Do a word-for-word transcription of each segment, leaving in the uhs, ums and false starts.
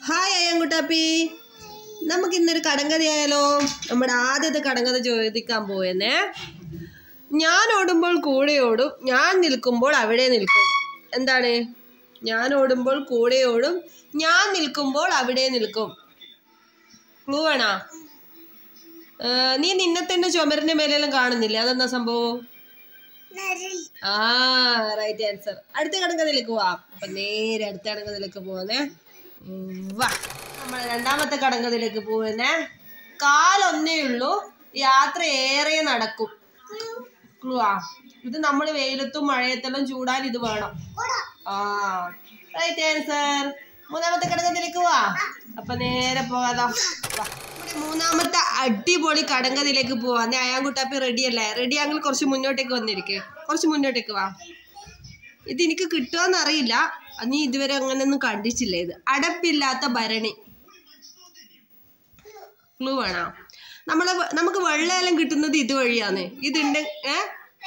Hi അയ്യൻകുട്ടാപ്പി, നമുക്ക് ഇന്നൊരു കടങ്കഥയായാലോ? നമ്മുടെ ആദ്യത്തെ കടങ്കഥ ചോദിക്കാൻ പോയെന്നേ. ഞാൻ ഓടുമ്പോൾ കൂടെ ഓടും, ഞാൻ നിൽക്കുമ്പോൾ അവിടെ നിൽക്കും. എന്താണ്? ഞാൻ ഓടുമ്പോൾ കൂടെ ഓടും, ഞാൻ നിൽക്കുമ്പോൾ അവിടെ നിൽക്കും. ക്ലൂ വേണോ? നീ നിന്നെ തന്നെ ചുമരിന്റെ മേലെല്ലാം കാണുന്നില്ലേ? അതെന്താ സംഭവം? ആ റൈറ്റ് ആൻസർ. അടുത്ത കടങ്കഥയിലേക്ക് പോവാം. അപ്പൊ നേരെ അടുത്ത കടങ്കഥയിലേക്ക് പോവാന്നേ. വാ, നമ്മൾ രണ്ടാമത്തെ കടങ്കഥയിലേക്ക് പോവുന്നേ. കാലൊന്നേ ഉള്ളൂ, യാത്ര ഏറെ നടക്കും. ക്ലൂവാ, ഇത് നമ്മൾ വെയിലത്തും മഴയത്തെല്ലാം ചൂടാൻ ഇത് വേണം. ആ റൈറ്റ് ആൻസർ. മൂന്നാമത്തെ കടങ്കഥയിലേക്ക് പോവാ. അപ്പൊ നേരെ പോകാലോ. മൂന്നാമത്തെ അടിപൊളി കടങ്കഥയിലേക്ക് പോവാന്നേ. അയ്യൻകുട്ടാപ്പി റെഡി അല്ലേ? റെഡി ആണെങ്കിൽ കുറച്ച് മുന്നോട്ടേക്ക് വന്നിരിക്കേ, കുറച്ച് മുന്നോട്ടേക്ക് വാ. ഇത് എനിക്ക് കിട്ടുമോന്ന് അറിയില്ല, നീ ഇതുവരെ അങ്ങനെയൊന്നും കണ്ടിട്ടില്ല. ഇത് അടപ്പില്ലാത്ത ഭരണി. ക്ലൂ വേണോ? നമ്മളെ നമുക്ക് വെള്ളമെല്ലാം കിട്ടുന്നത് ഇതുവഴിയാന്ന്. ഇതുണ്ട് ഏ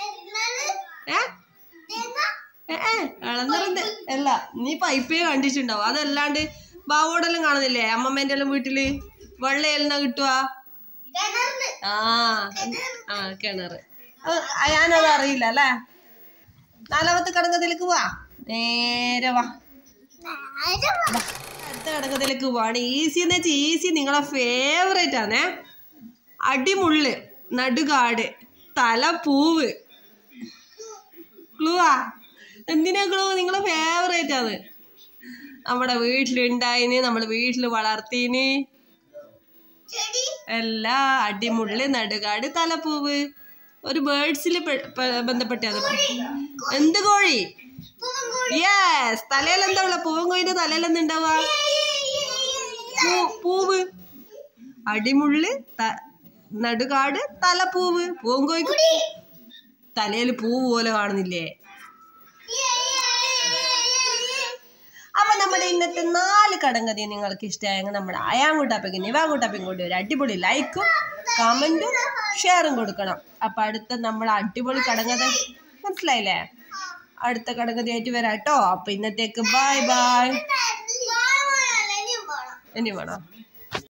ഏ ഇളന്നറിന്റെ അല്ല, നീ പൈപ്പേ കണ്ടിട്ടുണ്ടാവും. അതല്ലാണ്ട് ബാവോടെല്ലാം കാണുന്നില്ലേ അമ്മമ്മേന്റെ എല്ലാം വീട്ടില് വെള്ളയെല്ലാം കിട്ടുക? ആ ആ കിണറ്. ഞാനത് അറിയില്ല അല്ലേ. നാലാമത്തെ കടങ്കഥയിലേക്ക് പോവാ. നേരെ വാ, അടുത്ത കടങ്കഥയിലേക്ക് പോവാണ്. ഈസി എന്ന് വെച്ചാൽ ഈസി, നിങ്ങളെ ഫേവറേറ്റ് ആണേ. അടിമുള്ള്, നടുകാട്, തല പൂവ്. ക്ലൂവാ? എന്തിനാ ക്ലൂ? നിങ്ങളെ ഫേവറേറ്റ് ആണ്. നമ്മുടെ വീട്ടിലുണ്ടായിന്, നമ്മുടെ വീട്ടിൽ വളർത്തീന്. എല്ലാ അടിമുള്ള്, നടുകാട്, തലപ്പൂവ്. ഒരു ബേർഡ്സിൽ ബന്ധപ്പെട്ടത്. എന്ത് കോഴി? യെസ്. തലയിൽ എന്താ ഉള്ള? പൂവൻ കോഴിന്റെ തലയിൽ എന്താ ഉണ്ടാവുക? പൂവ്. അടിമുള്ള്, നടുകാട്, തലപ്പൂവ്. പൂവൻ കോഴിക്ക് തലയിൽ പൂവ് പോലെ കാണുന്നില്ലേ? അപ്പൊ നമ്മുടെ ഇന്നത്തെ നാല് കടങ്കഥ നിങ്ങൾക്ക് ഇഷ്ടമായെങ്കിൽ നമ്മുടെ അയ്യൻകുട്ടാപ്പിക്കും നിവാൻകുട്ടാപ്പിക്കും കൂടി ഒരു അടിപൊളി ലൈക്കും കമന്റും ഷെയറും കൊടുക്കണം. അപ്പൊ അടുത്ത നമ്മുടെ അടിപൊളി കടങ്കഥ മനസ്സിലായില്ലേ? അടുത്ത കടങ്കഥയായിട്ട് വരാം കേട്ടോ. അപ്പൊ ഇന്നത്തേക്ക് ബൈ ബൈ. ഇനി വേണോ?